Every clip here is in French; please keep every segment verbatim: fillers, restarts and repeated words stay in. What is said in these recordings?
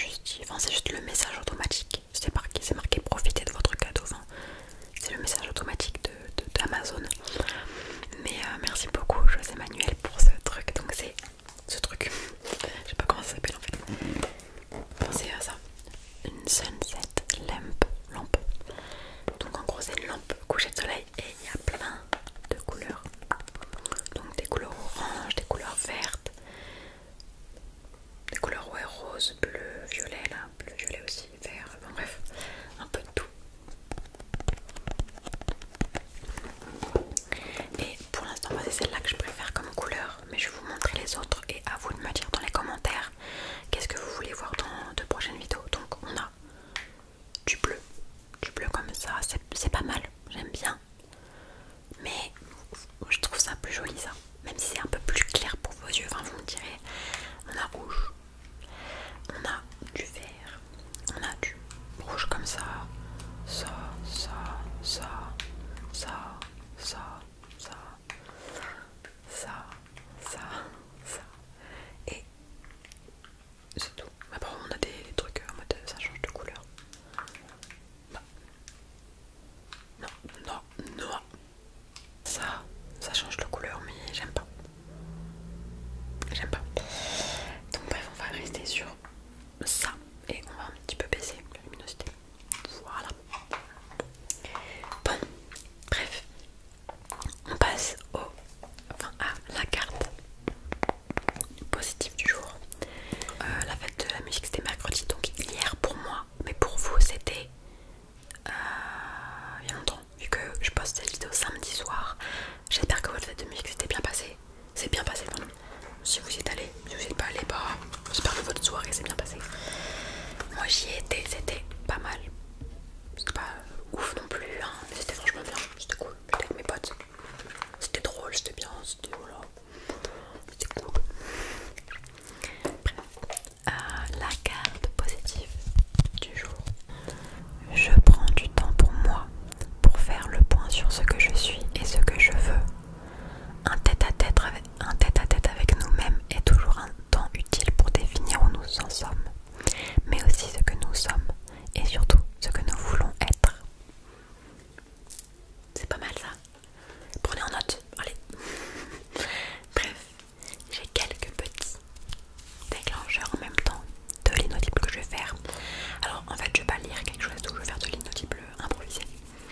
juste dit, enfin c'est juste le message automatique. C'est marqué, c'est marqué profitez de votre cadeau. Enfin, c'est le message automatique de d'Amazon. Mais euh, merci beaucoup José Manuel pour ce truc. Donc c'est ce truc, je sais pas comment ça s'appelle en fait. Pensez à ça, une sunset lamp, lampe. Donc en gros c'est une lampe coucher de soleil et il y a plein de couleurs. Donc des couleurs orange, des couleurs vertes, des couleurs ouais rose, bleu, violet là, bleu, violet aussi, vert, enfin bref, un peu de tout. Et pour l'instant moi c'est celle-là que je préfère comme couleur, mais je vais vous montrer les autres et à vous de me dire dans les commentaires qu'est-ce que vous voulez voir dans de prochaines vidéos. Donc on a du bleu, du bleu comme ça, c'est pas mal, j'aime bien. Mais je trouve ça plus joli ça, même si c'est un peu plus clair pour vos yeux, enfin vous me direz. On a rouge, on a du vert, on a du rouge comme ça, ça, ça, ça, ça, ça, ça, ça, ça, ça, et c'est tout. Après on a des trucs en mode ça change de couleur. Non, non, non, non. Ça, ça change de couleur mais j'aime pas. J'aime pas. Donc bref, on va rester sur ça et on va un petit peu baisser la luminosité. Voilà. Bon, bref, on passe au, enfin à la carte positive du jour. Euh, la fête de la musique c'était mercredi, donc hier pour moi, mais pour vous c'était euh, il y a longtemps, vu que je poste cette vidéo samedi soir. J'espère que votre fête de musique s'était bien passée. C'est bien passé, pardon. Si vous y êtes allé, si vous n'y êtes pas allé, bah j'espère que votre soirée s'est bien passée. Moi j'y étais, c'était pas mal. C'était pas ouf non plus, hein, mais c'était franchement bien, c'était cool. J'étais avec mes potes. C'était drôle, c'était bien, c'était voilà. C'était cool. Bref, euh, la carte positive du jour. Je prends du temps pour moi, pour faire le point sur ce que je suis et ce que je veux. Un tête-à-tête avec, un tête-à-tête avec nous-mêmes est toujours un temps utile pour définir où nous en sommes, mais aussi ce que nous sommes et surtout ce que nous voulons être. C'est pas mal ça. Prenez en note, allez. Bref, j'ai quelques petits déclencheurs en même temps de l'inaudible que je vais faire. Alors en fait je vais pas lire quelque chose, donc je vais faire de l'inaudible improvisé.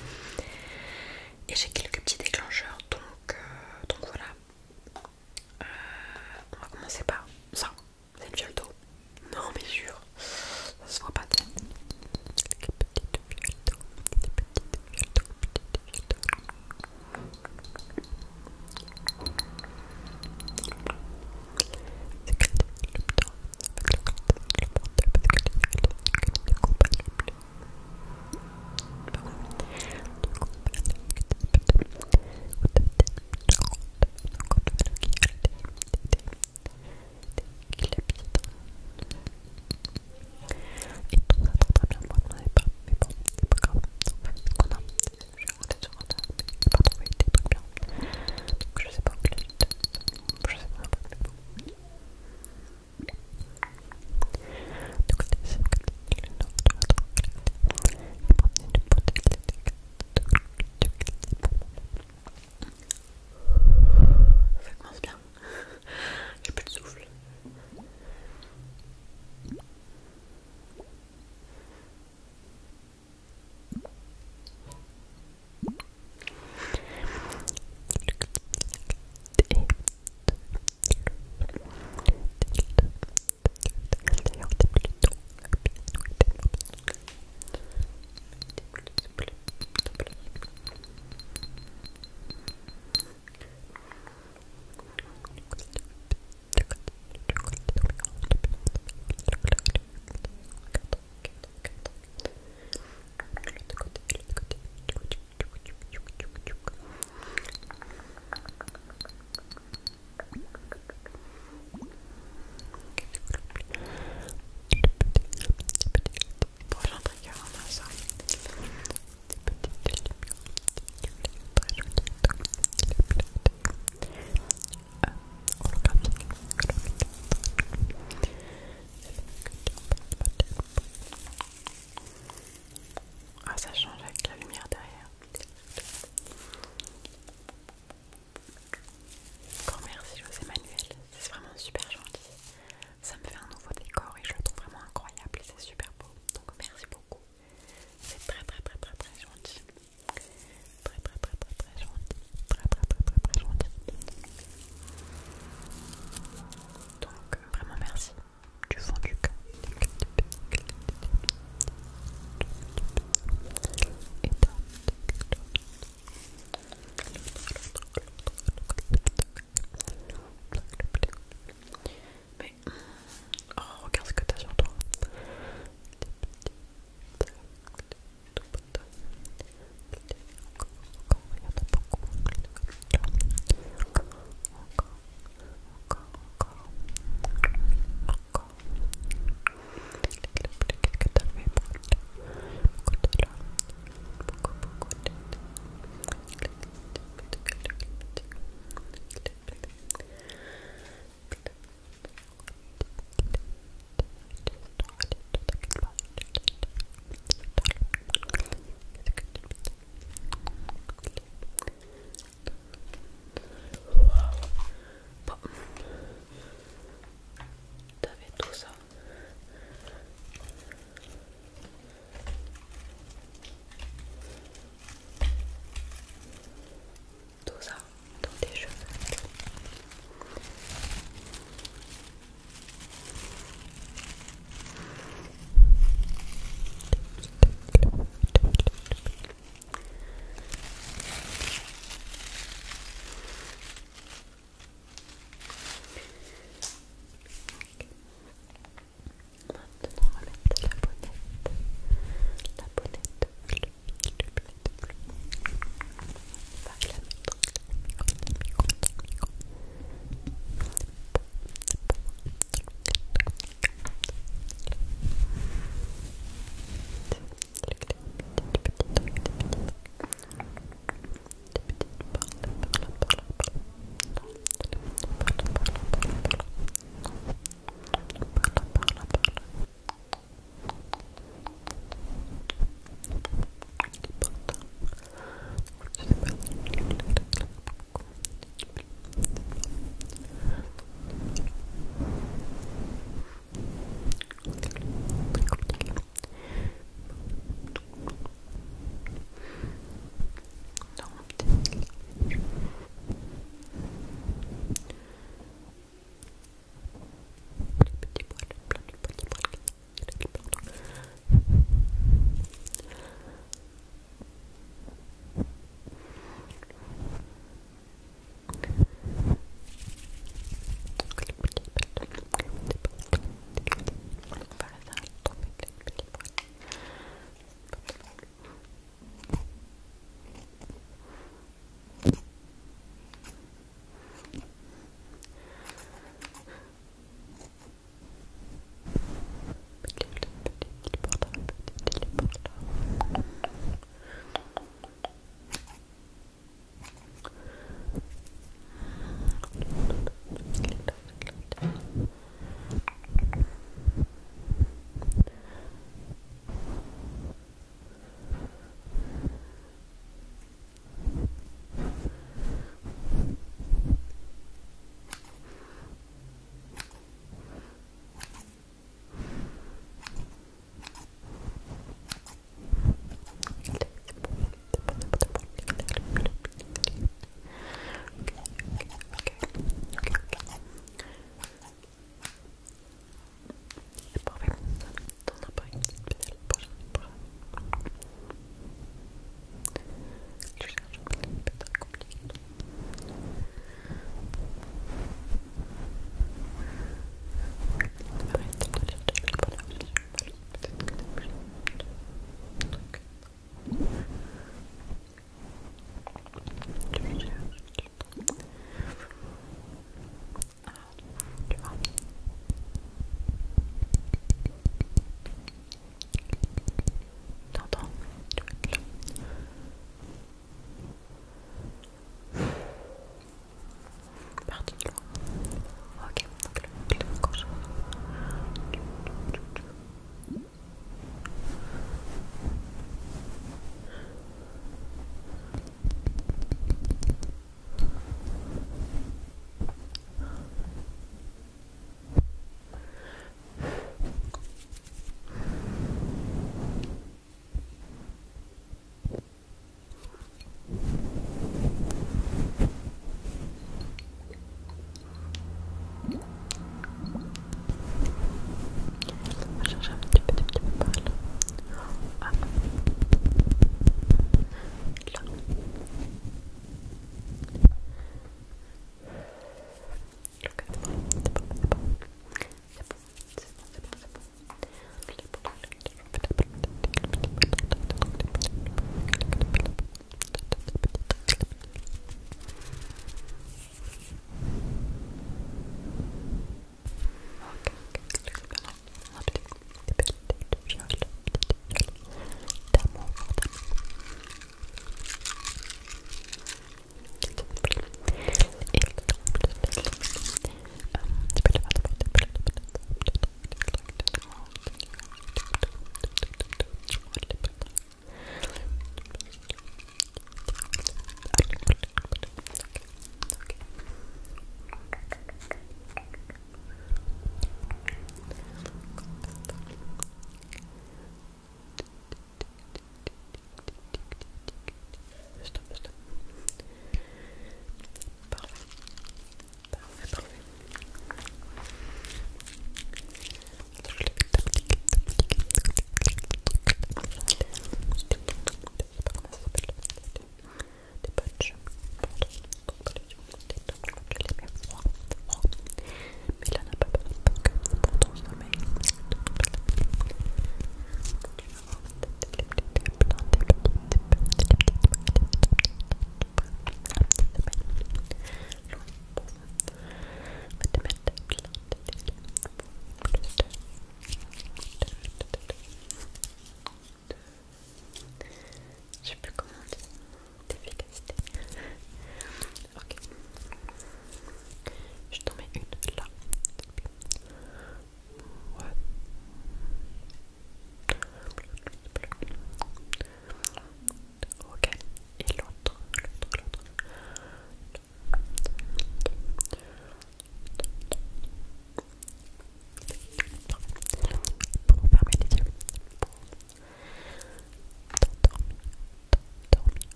Et j'ai quelques petits déclencheurs, donc, euh, donc voilà. Euh, on va commencer par ça. C'est le viol d'eau. Non mais je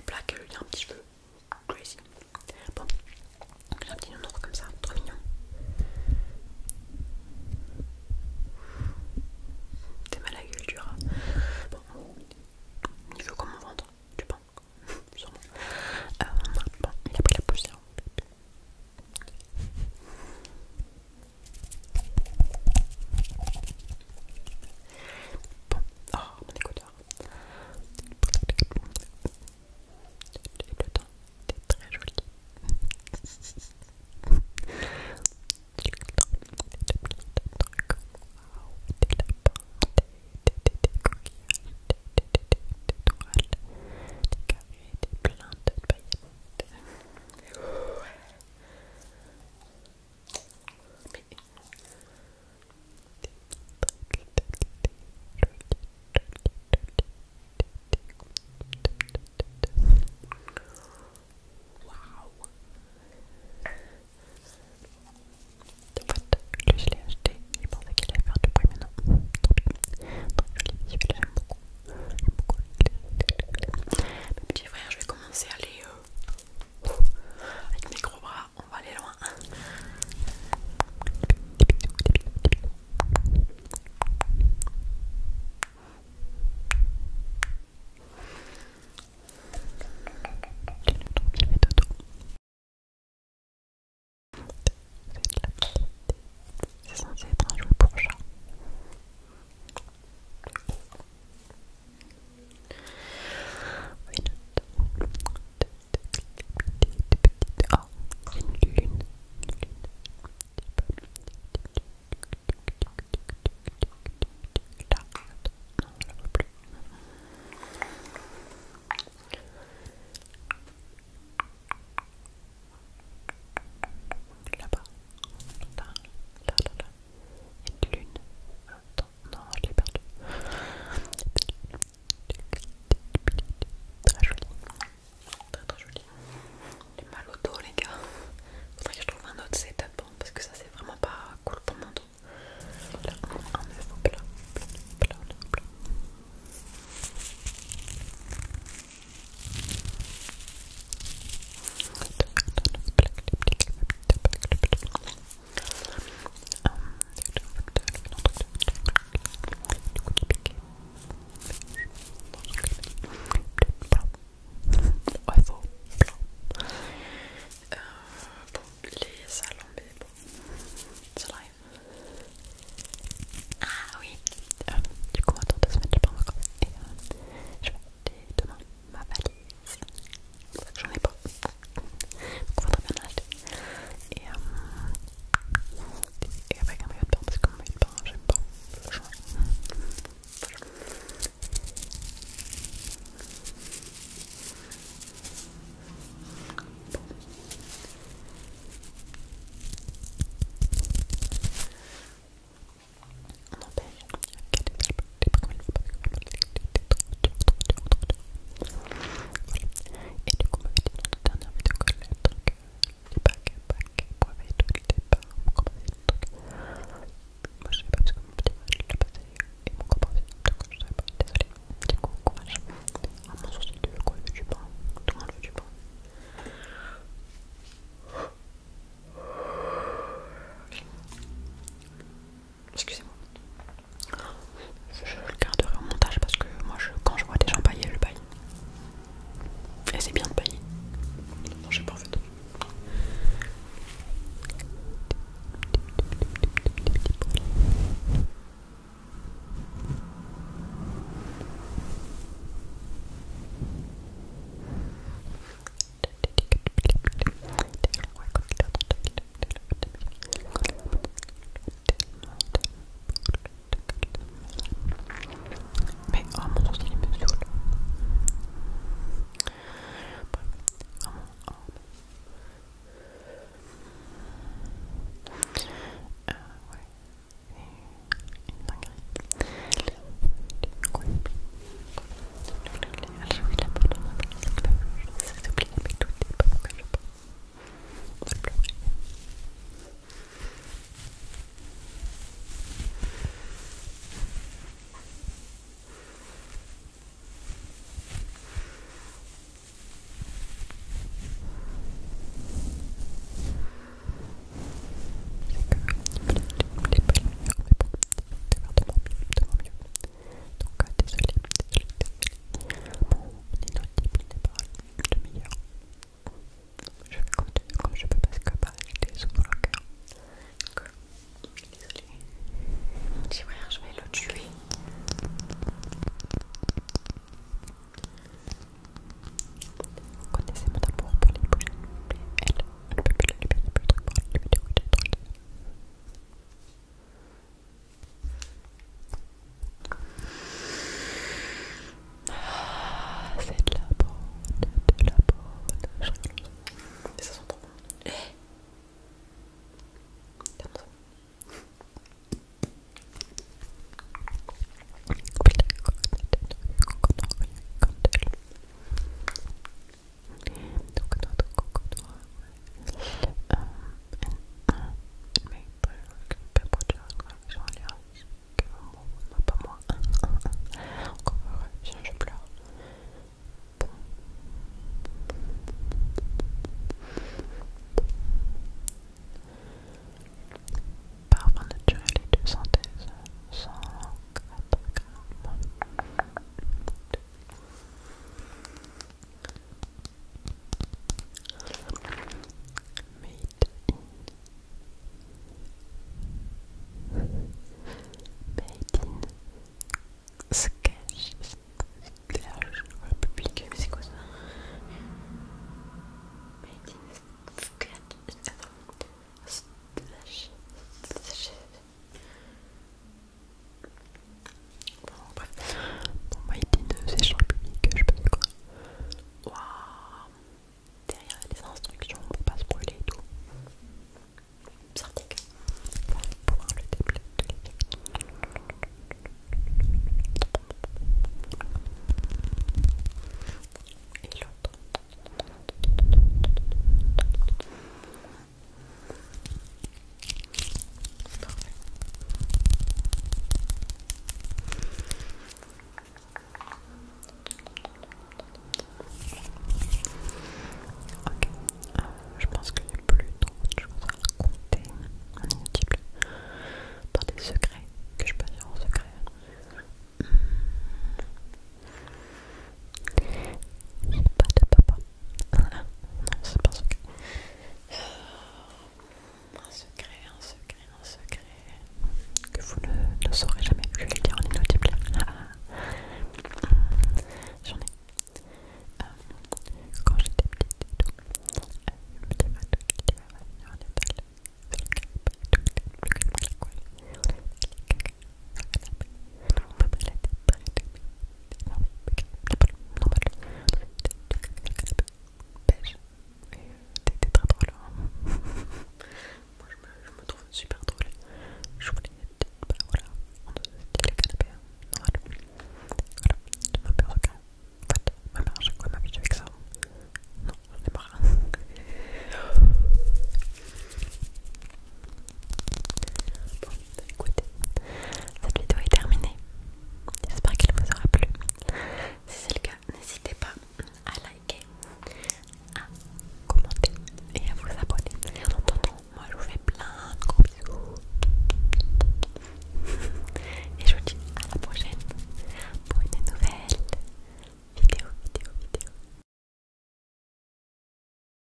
plaques, il y a un petit feu.